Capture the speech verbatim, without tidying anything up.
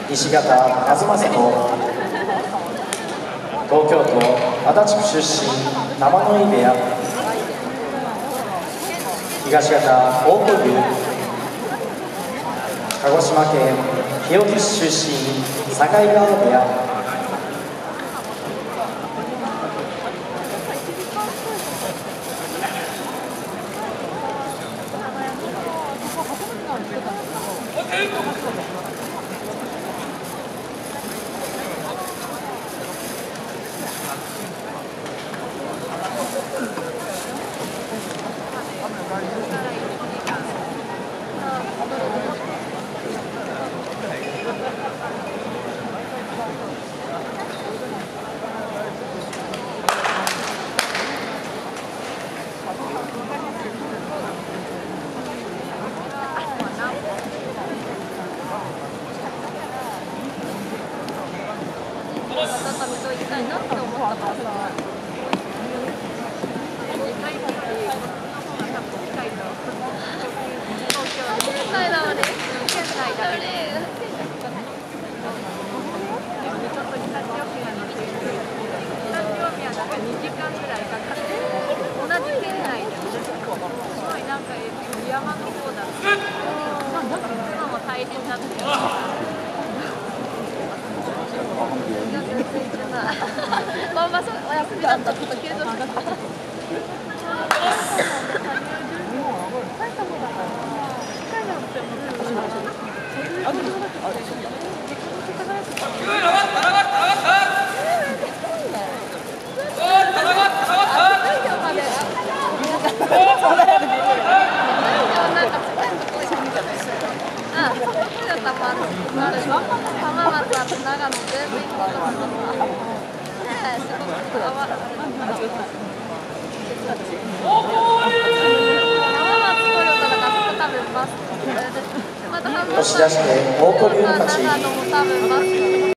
西方和正と東京都足立区出身玉ノ井部屋、東方大小牛、鹿児島県日置市出身境川部屋、 行きたいなって思ったからさ、県内だわね。県内だね。ちょっと日立沖縄の日立沖縄なんかにじかんぐらいかかって同じ県内でもすごいなんか山の方だった今も大変だったよ。まあまあそうお休みだったらちょっと継続してた。浜松、長野、全部行こうと思います。すごくこだわる。浜松、トヨタだからそこ多分バス。また浜松、長野も多分バス。